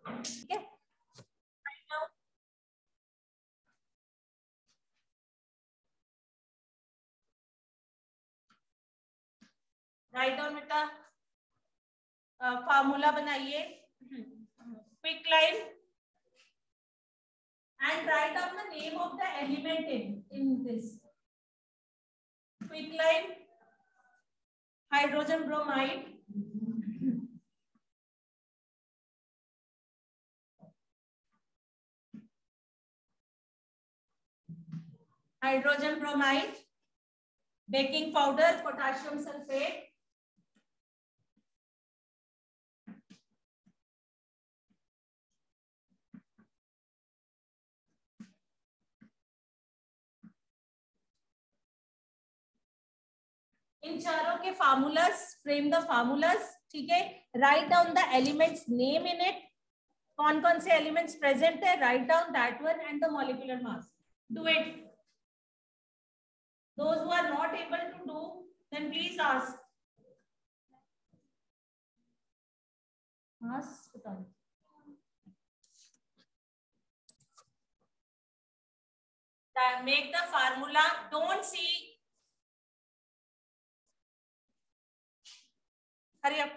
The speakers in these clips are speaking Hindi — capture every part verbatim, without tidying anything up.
ठीक है, राइट डाउन बेटा, फार्मूला बनाइए, quick line and write down the name of the element in in this quick line. Hydrogen bromide, hydrogen bromide, baking powder, potassium sulfate, इन चारों के फार्मूलास, फ्रेम द फार्मूलास, ठीक है, write down the elements name in it, कौन कौन से एलिमेंट्स प्रेजेंट है, write down that one and the molecular mass, do it. Those who are not able to do, then please ask. Ask. Make the formula. Don't see. Hurry up.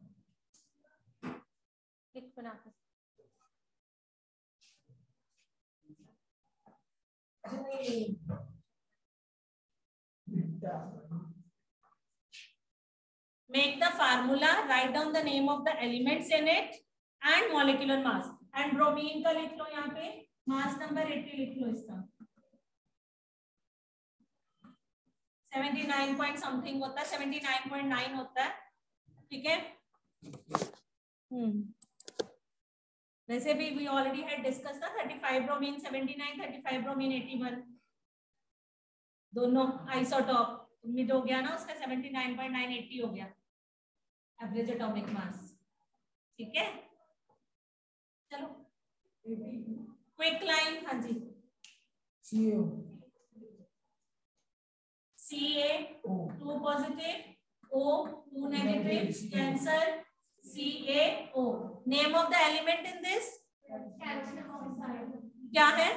Click bana. Make the formula, write down the name of the elements in it and molecular mass. And bromine का लिख लो यहाँ पे, mass number eighty लिख लो इसका. seventy-nine point something होता है, seventy-nine point nine होता है, ठीक है. हम्म वैसे भी we already had discussed था, thirty-five bromine seventy-nine, thirty-five bromine eighty-one, दोनों आइसोटॉप मिड हो गया ना उसका, seventy-nine point nine eighty हो गया एवरेज एटॉमिक मास, ठीक है. चलो क्विक लाइन, हाँ जी, Ca Ca two positive, O two negative, cancel, CaO. Name of the element in this क्या है?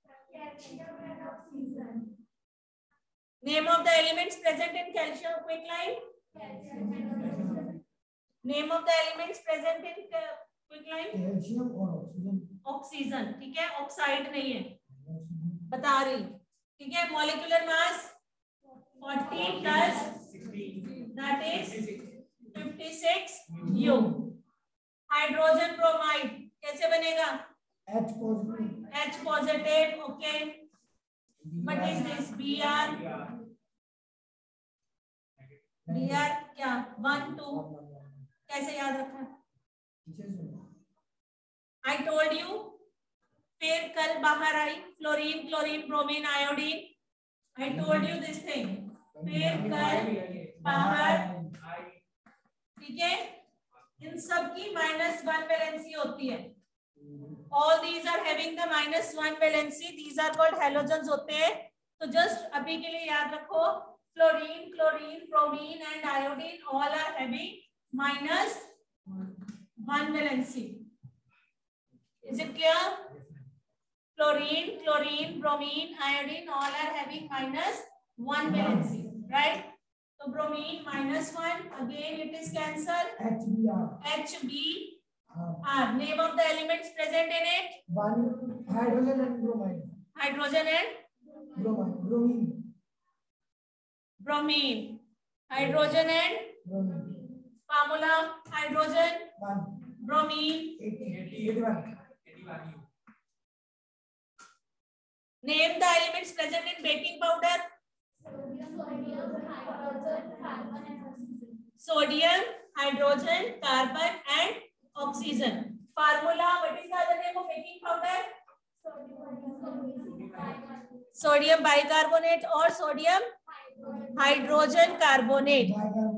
Name of the elements present in calcium, quick line. Name of the elements present in quick line. calcium और ऑक्सीजन. ऑक्सीजन, ठीक है, ऑक्साइड नहीं है, बता रही, ठीक है. Molecular mass forty plus that is fifty-six U. Hydrogen bromide कैसे बनेगा? H positive. H positive, okay. What is this? Br. Br क्या? One two. कैसे याद रखा? I told you. फिर कल बाहर आई fluorine, chlorine, bromine, iodine. I told you this thing. फिर कल बाहर, ठीक है. इन सब की माइनस वन वैलेंसी होती है. All these are having the minus one valency. These are called halogens होते हैं. तो just अभी के लिए याद रखो, fluorine, chlorine, bromine and iodine all are having minus one valency. Is it clear? Fluorine, chlorine, bromine, iodine all are having minus one valency, right? So bromine minus one, again it is cancelled. H B r. H B r. Name of the elements present in it? One hydrogen and bromine. Hydrogen and Bromine. Bromine. Bromine. Hydrogen and Bromine. formula hydrogen. One. Bromine. Eighty. Eighty-one. Name the elements present in baking powder. Sodium, hydrogen, carbon and oxygen. Formula, what is the other name of baking powder? Sodium bicarbonate or sodium hydrogen carbonate.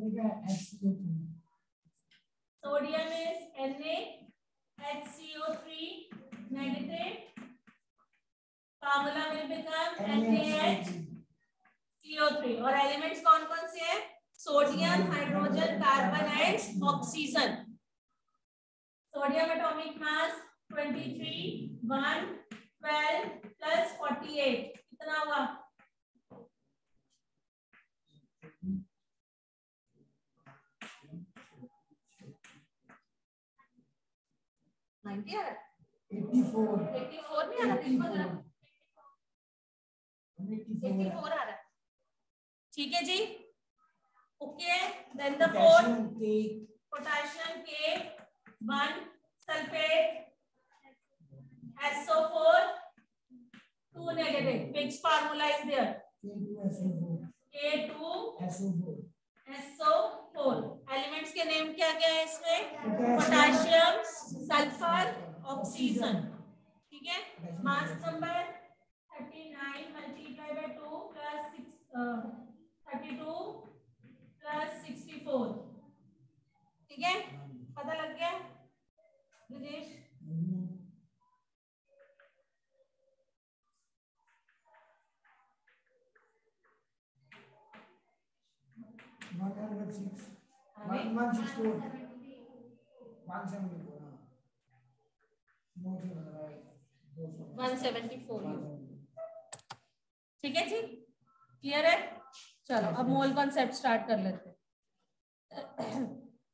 Sodium is Na, H C O three negative. Formula will become NaHCO three. और एलिमेंट्स कौन कौन से हैं? Sodium, hydrogen, carbon and oxygen. Sodium atomic mass twenty-three, one, twelve plus forty-eight कितना हुआ? ninety आ रहा है? eighty-four. eighty-four नहीं आ रहा? देखो जरा. eighty-four आ रहा है. ठीक है जी. Okay. Then the fourth potassium K one sulfate S O four two negative. Which formula is there? K two S O four. S O four. Elements के नेम क्या क्या है इसमें? Potassium, sulphur, oxygen. ठीक है. Mass number thirty-nine multiplied by two plus six, uh, thirty-two plus sixty-four. ठीक है. पता लग गया Brijesh? one hundred six. one one six four. one seventy-four. one seventy-four. ठीक है जी. क्लियर है? चलो अब मोल कॉन्सेप्ट स्टार्ट कर लेते हैं.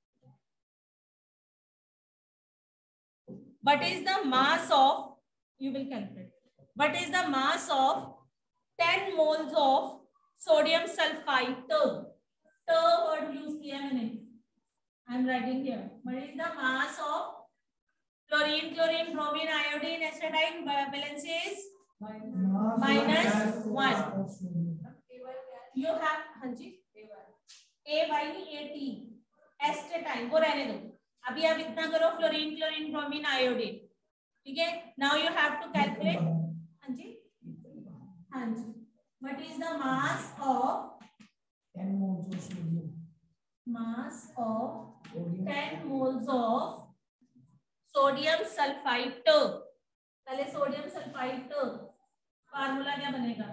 What is the mass of, you will calculate, what is the mass of ten moles of sodium sulfite? T word use किया मैंने. I am writing here. What is the mass of chlorine, chlorine, bromine, iodine, acetylene, valences minus one. You have हाँ जी A Y A T acetylene वो रहने दो. अभी आप इतना करो फ्लोरीन, क्लोरीन, ब्रोमीन, आयोडीन. ठीक है. Now you have to calculate. हाँ जी हाँ जी. What is the mass of ten moles of sodium? Mass of ten moles of sodium sulphite. पहले सोडियम सल्फाइट फार्मूला क्या बनेगा?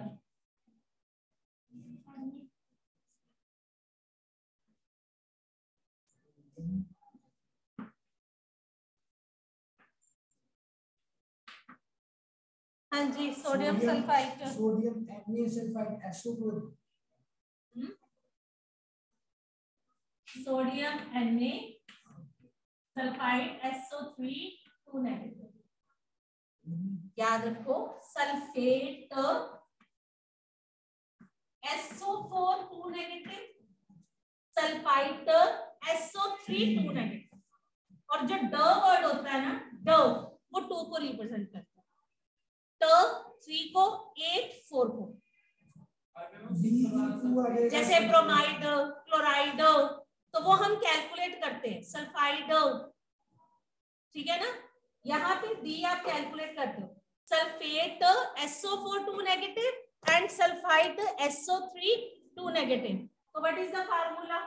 हाँ जी. Sodium sulphite, sodium Na sulphide S O four. Sodium Na sulphide S O three two negative. याद रखो sulphate S O four two negative, sulphite S O three two negative. और जो ड वर्ड होता है ना, ड, वो टू को रिप्रेजेंट करता है. ट थ्री को, एट फोर को. जैसे ब्रोमाइड, क्लोराइड, तो वो हम कैलकुलेट करते हैं. सल्फाइड, ठीक है ना. यहाँ पे डी आप कैलकुलेट करते हो. Sulphate S O four two negative and sulphide S O three two negative. तो व्हाट इज द फार्मूला?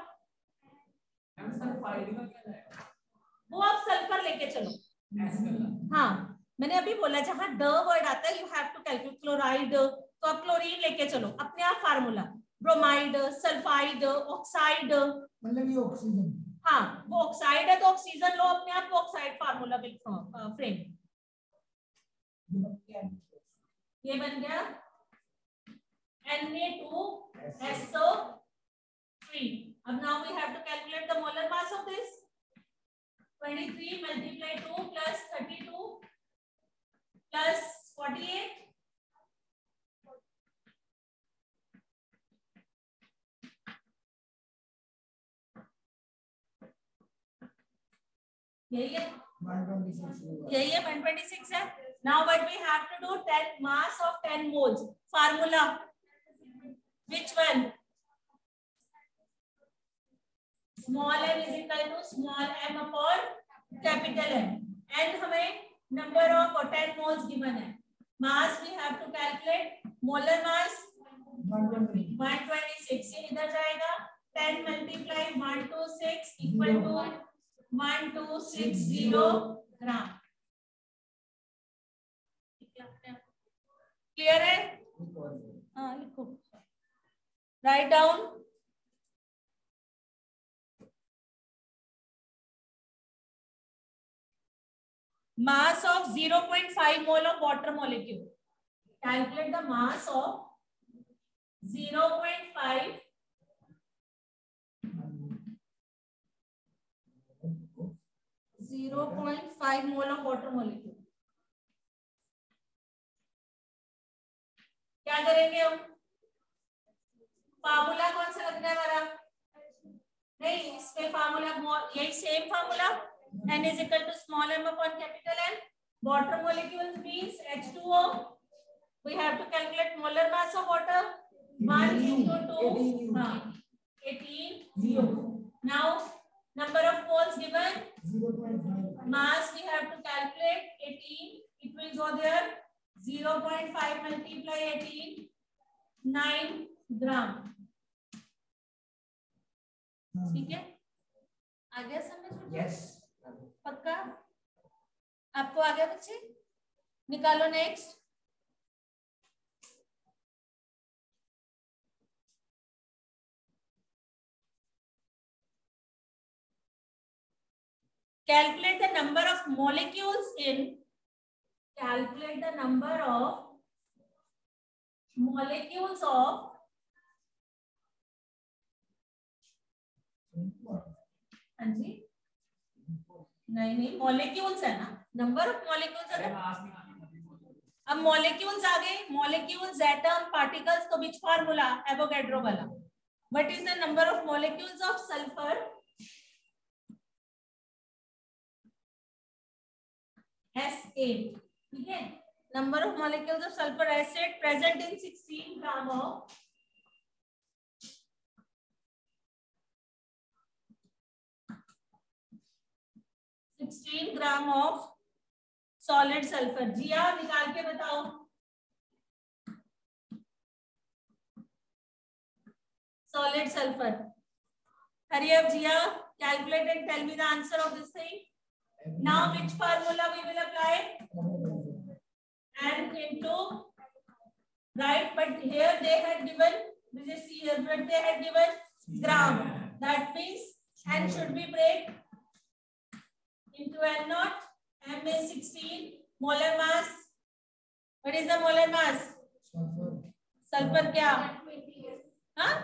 वो आप सल्फर लेके चलो. हाँ मैंने अभी बोला जहां ड वर्ड आता है you have to calculate. Chloride तो आप क्लोरीन लेके चलो अपने आप फार्मूला. ब्रोमाइड, सल्फाइड, ऑक्साइड, मतलब ये ऑक्सीजन. हाँ वो ऑक्साइड है तो ऑक्सीजन लो अपने आप. Oxide formula will frame. ये बन गया Na two S O three. अब now we have to calculate the molar mass of this. twenty-three multiply two plus thirty-two plus forty-eight. यही है one twenty-six. यही है one twenty-six है. Now what we have to do? ten mass of ten moles. Formula. Which one? Small m is equal to small m upon capital M. And हमें number of ten moles given है. Mass we have to calculate. Molar mass one twenty-six. ये इधर जाएगा. ten multiply one twenty-six equal to one two six zero ग्राम. क्लियर है? हाँ लिखो. Write down. mass of zero point five mole of water molecule. Calculate the mass of zero point five zero point five mole of water molecule. क्या करेंगे हम? फार्मूला कौन सा लगना है हमारा? नहीं, इसमें फार्मूला यही same formula, n is equal to small m upon capital N. Water molecules means H two O. We have to calculate molar mass of water. one into two, हाँ, eighteen. Now number of moles given, mass we have to calculate eighteen. It will go there. zero point five multiply eighteen, nine gram. ठीक है, आ गया समझ? यस, पक्का? आपको आ गया बच्चे? निकालो next. Calculate the number of molecules in calculate the number of molecules of हाँ जी, नहीं नहीं molecules है ना, number of molecules है ना. अब molecules आ गए, molecules, atom, particles, तो which formula? Avogadro वाला. What is the number of molecules of sulfur? S eight. ठीक है, number of molecules of sulfur acid present in sixteen gram of sixteen gram of solid sulfur. जिया निकाल के बताओ. Solid sulfur. Hurry up, Jia. Calculate and tell me the answer of this thing. Now, which formula we will apply? N into, right? But here they had given, this is here, but they had given gram. That means N should be break into N naught. M is sixteen. Molar mass. What is the molar mass? sulfur. Sulfur क्या? हाँ?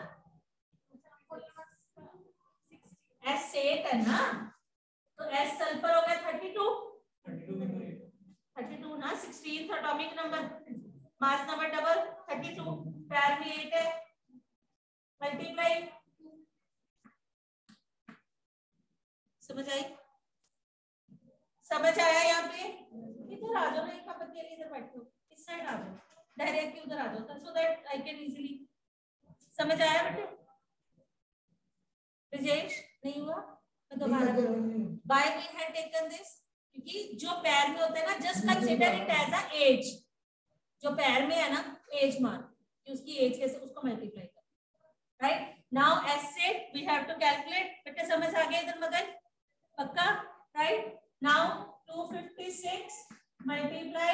S eight है ना? तो S सल्फर हो गया thirty-two. thirty-two ना, sixteenth atomic number, mass number double, thirty-two. पैर में eight है. Multiply. समझ आई? समझ आया यहाँ पे? इधर आ जाओ ना, एक आप अकेले इधर बैठो, इस साइड आ जाओ, डायरेक्टली उधर आ जाओ, so that I can easily. समझ आया बेटे? ब्रिजेश नहीं हुआ? मैं दोबारा Why we had taken this? क्योंकि जो पैर में होता है ना, just consider it as a age. जो पैर में है ना, age मान कि उसकी age कैसे उसको multiply कर. Right? Now S eight we have to calculate. बेटे समझ आ गया इधर मगन? पक्का? Right? Now two fifty-six multiply,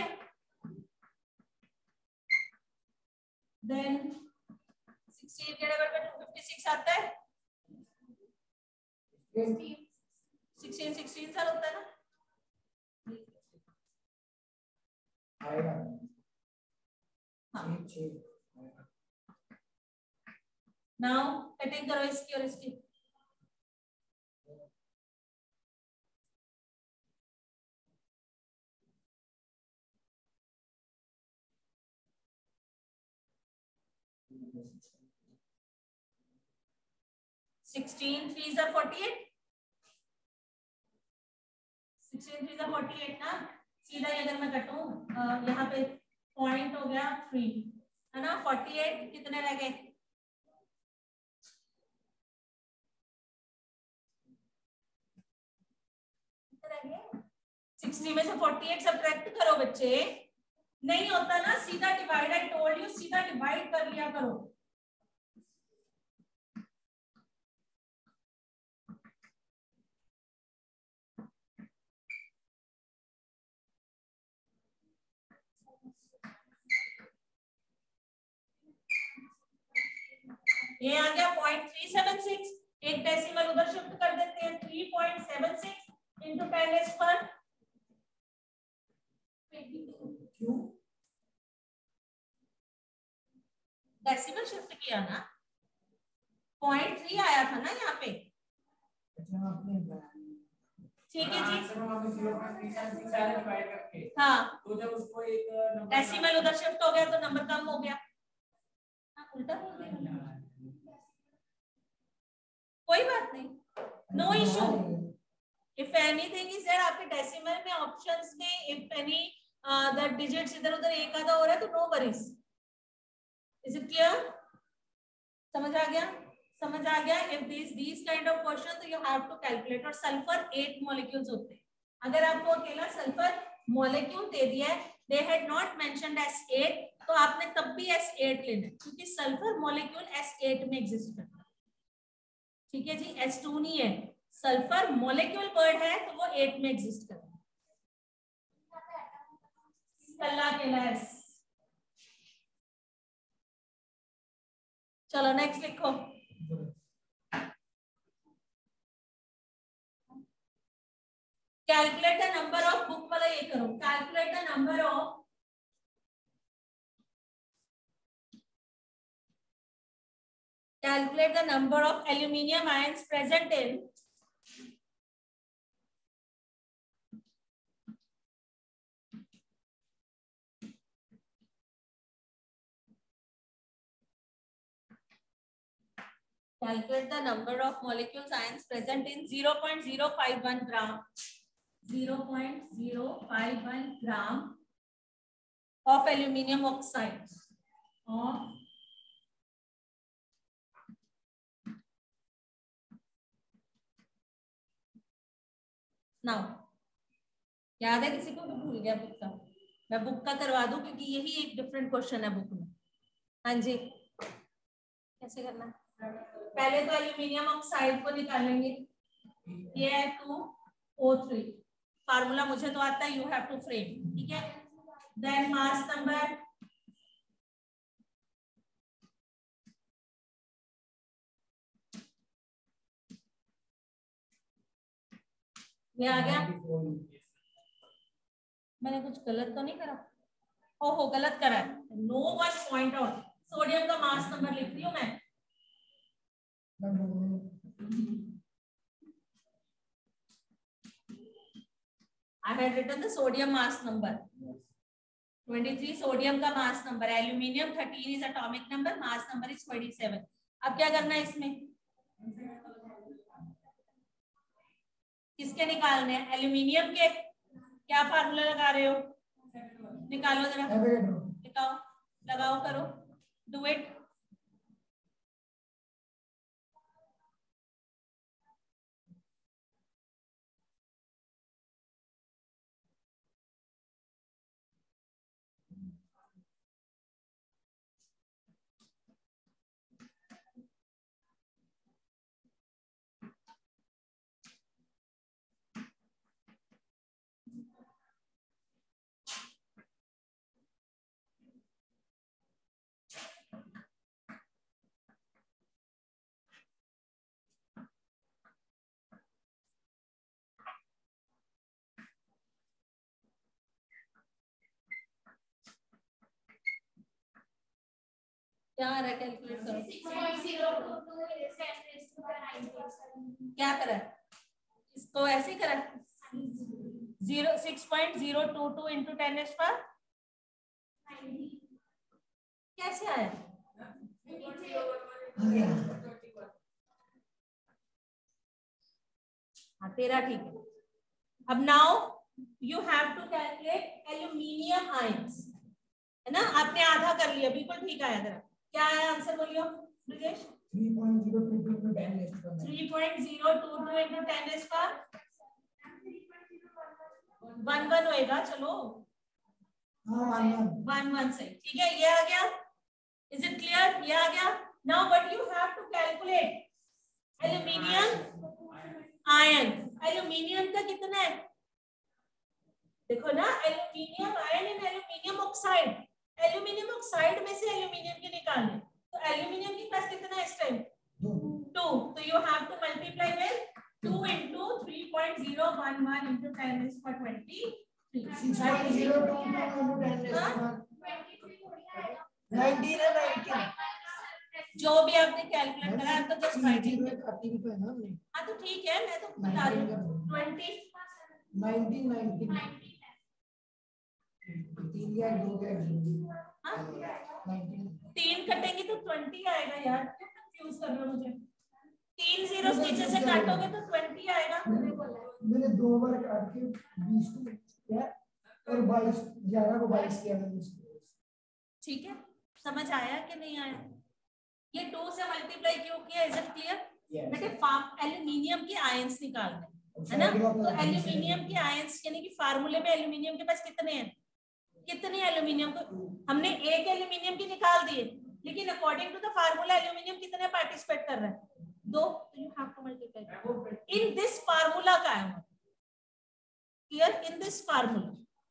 then sixteen के लेवल पे two fifty-six आता है. sixteen sixteen साल होता है ना? आएगा. हाँ. छः छः. Now कटिंग करो इसकी और इसकी. sixteen threes are forty-eight. sixteen threes are forty-eight ना? सीधा ही अगर मैं कटूं, यहाँ पे पॉइंट हो गया थ्री, है ना? forty-eight कितने रह गए? sixty में से forty-eight सब्ट्रैक्ट करो बच्चे. नहीं होता ना, सीधा डिवाइड, आई टोल्ड यू, सीधा डिवाइड कर लिया करो. ये आ गया पॉइंट थ्री सेवन सिक्स. एक डेसिमल उधर शिफ्ट कर देते हैं. Three point seven six into ten एस पर क्यों? डेसिमल शिफ्ट किया ना, पॉइंट थ्री आया था ना यहाँ पे। अच्छा आपने ठीक है जी। करके हाँ, तो जब उसको एक डेसिमल उधर शिफ्ट हो गया तो नंबर कम हो गया। हाँ, उल्टा हो गया, कोई बात नहीं, no issue. If anything is there, आपके डेसिमल में ऑप्शंस में इफ एनी द डिजिट्स इधर उधर एक आधा हो रहा है तो no worries. Is it clear? समझ आ गया? समझ आ गया? If this this kind of question तो यू हैव टू कैलकुलेट। और सल्फर एट मॉलिक्यूल्स होते हैं। अगर आपको अकेला सल्फर मॉलिक्यूल दे दिया है, they had not mentioned S eight, तो आपने तब भी एस एट लेना है, क्योंकि सल्फर मॉलिक्यूल एस एट में एग्जिस्ट करता है। ठीक है जी, एस टू नहीं है, सल्फर मॉलिक्यूल वर्ड है तो वो एट में एग्जिस्ट करता है। चलो नेक्स्ट लिखो। Calculate the number of, book वाला ये करो, calculate the number of calculate the number of aluminium ions present in calculate the number of molecules ions present in zero point zero five one gram zero point zero five one gram of aluminium oxide of now याद है किसी को? तो भूल गया बुक का, मैं बुक का करवा दूं क्योंकि यही एक डिफरेंट क्वेश्चन है बुक में। हाँ जी, कैसे करना? पहले तो एल्यूमिनियम ऑक्साइड को निकालेंगे, ये है टू ओ थ्री, फार्मूला मुझे तो आता है, यू हैव टू फ्रेम। ठीक है, देन मास नंबर ये आ गया। मैंने कुछ गलत तो नहीं करा? ओहो गलत करा है, no one point out. Sodium का मास नंबर लिख रही हूँ मैं। I had written the sodium mass number. twenty-three sodium का mass number, aluminium thirteen is atomic number, mass number is twenty-seven। अब क्या करना है इसमें? किसके निकालने हैं? एल्यूमिनियम के। क्या फार्मूला लगा रहे हो? निकालो जरा, निकालो, लगाओ, करो, डू इट। क्या आ रहा है? कैलकुलेट करो। क्या करा? इसको ऐसे करा, zero six point zero two two into ten एस पर कैसे आया? हाँ तेरा ठीक है। अब now you have to calculate aluminium ions, है ना? आपने आधा कर लिया, बिल्कुल ठीक आया। जरा क्या आया आंसर बोलियो Brijesh? Three point zero two two into ten raise to three point zero two two into ten raise का वन वन होएगा। चलो हाँ वन वन वन वन सही, ठीक है, ये आ गया। Is it clear? ये आ गया। Now what you have to calculate aluminium ion. Aluminium का कितना है देखो ना, aluminium ion in aluminium oxide. Aluminium oxide में से एल्यूमिनियम के निकालने, तो एल्यूमिनियम के पास कितना है इस टाइम? टू। तो you have to multiply with two into three point zero one one into ten raised to twenty, six point zero two two ten nineteen है नाइनटीन जो भी आपने कैलकुलेट करा तो जस्ट राइटिंग में काटी भी तो है ना हमने। हाँ तो ठीक है, मैं तो बता रही हूँ ट्वेंटी नाइनटीन नाइनटीन तीन या दो के हाँ नाइनटीन तीन कटेंगे तो ट्वेंटी आएगा यार, क्यों कंफ्यूज कर रहे हो मुझे? तीन जीरो नीचे से काटोगे तो ट्वेंटी आएगा। मैंने दो बार काट के बीस को किया और बाईस ग्यारह को बाईस किया मैंने। ठीक है, समझ आया कि नहीं आया? ये टू से मल्टीप्लाई क्यों किया? Is it clear? बेटे एल्यूमिनियम के आयंस निकालने है ना, तो एल्यूमिनियम के आयंस यानी कि फार्मूले में एल्यूमिनियम के पास कितने हैं, कितने एल्यूमिनियम को हमने एक एल्यूमिनियम की निकाल दिए, लेकिन according to the formula aluminium कितने पार्टिसिपेट कर रहे हैं? दो। तो you have to multiply in this formula का है clear, in this formula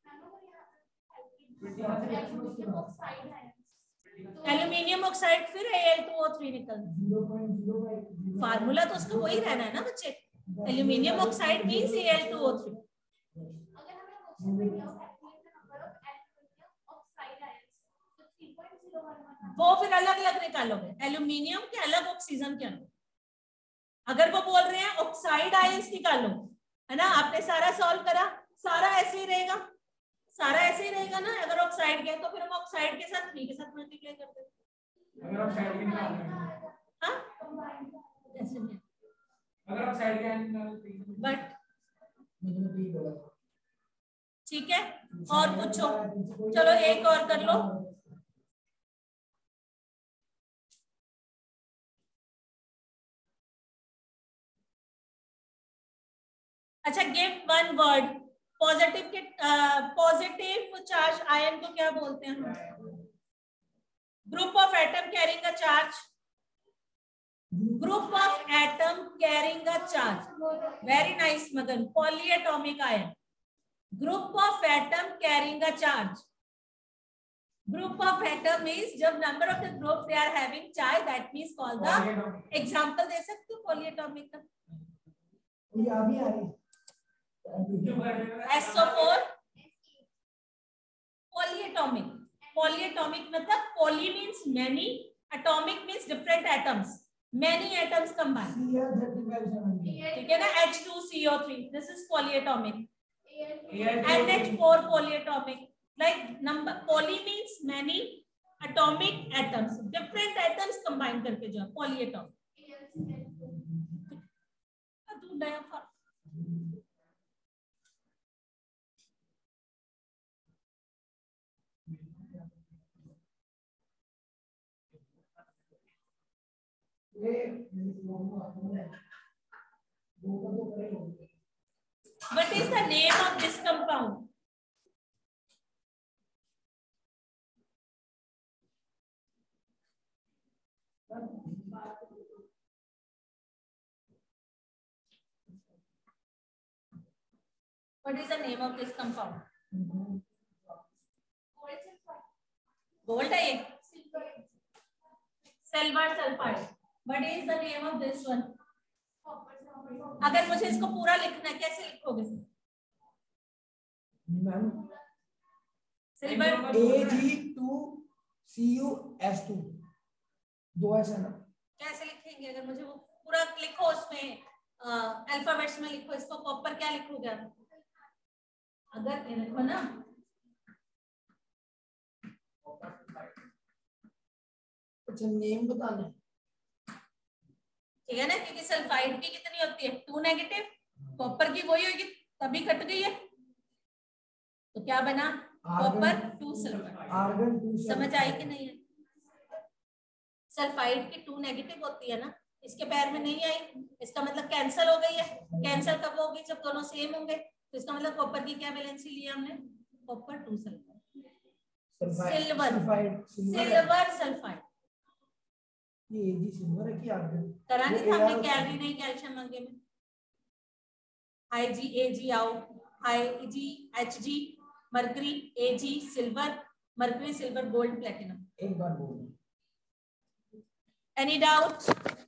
aluminium oxide फिर A L two O three निकल, फार्मूला तो उसका वही रहना है ना बच्चे, aluminium oxide means A L two O three. वो फिर अलग अलग निकालोगे, एल्यूमिनियम के अलग, ऑक्सीजन के अलग। अगर वो बोल रहे हैं ऑक्साइड आयंस निकालो, है ना, आपने सारा सॉल्व करा, सारा ऐसे ही रहेगा, सारा ऐसे ही रहेगा ना। अगर ऑक्साइड गया तो फिर हम ऑक्साइड के साथ थ्री के साथ मल्टीप्लाई कर देते। अगर ऑक्साइड के हां ऐसे नहीं, अगर ऑक्साइड के बट ठीक है। और पूछो, चलो एक और कर लो। अच्छा, गिव वन वर्ड, पॉजिटिव के पॉजिटिव चार्ज आयन को क्या बोलते हैं? Group of atom carrying a charge, group of atom carrying a charge, very nice Magan. Polyatomic ion, group of atom carrying a charge. Group of atom means जब number of the group they are having charge, that means called the, example दे सकते हो पॉलीएटॉमिक का? ये अभी आ रही S O four polyatomic. Polyatomic मतलब poly means many, atomic means different atoms, many atoms combined, ठीक है ना। H two C O three, this is polyatomic. N H four polyatomic, like number, poly means many, atomic atoms, different atoms combine करके जो है पॉलीएटॉमिक। What is the name of this compound? What is the name of this compound? Gold है ये? Silver sulfide. What is the name of this one? अगर मुझे इसको पूरा लिखना है कैसे लिखोगे? Ma'am silver A G two C U S two, दो ऐसा ना कैसे लिखेंगे? अगर मुझे वो पूरा लिखो, उसमें अल्फाबेट्स में लिखो, इसको कॉपर क्या लिखोगे आप? अगर ये लिखो ना, अच्छा नेम बताना, ठीक है ना, क्योंकि सल्फाइड की कितनी होती है? टू नेगेटिव, कॉपर की वही होगी, तभी कट गई है, तो क्या बना? Copper two sulphide. समझ आई कि नहीं है? सल्फाइड की टू नेगेटिव होती है ना, इसके पैर में नहीं आई, इसका मतलब कैंसिल हो गई है। कैंसिल कब होगी? जब दोनों सेम होंगे, तो इसका मतलब कॉपर की क्या वैलेंसी लिया हमने? Copper two sulphide. Silver silver sulphide, ये एजी सिल्वर है कि आर्गन करा नहीं था हमने? कैलोरी नहीं, कैल्शियम मांगे में। आई जी ए जी आओ, आई जी H G mercury, A G silver, mercury silver gold platinum. एक बार बोल, एनी डाउट?